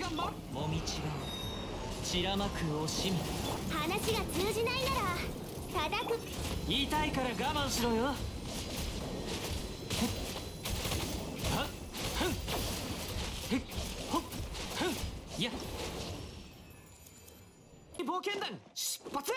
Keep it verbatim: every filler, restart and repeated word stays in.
もみちが散らまく惜しみ。 話が通じないなら叩く。 痛いから我慢しろよ。はっふんへっほっふんやっ冒険団出発。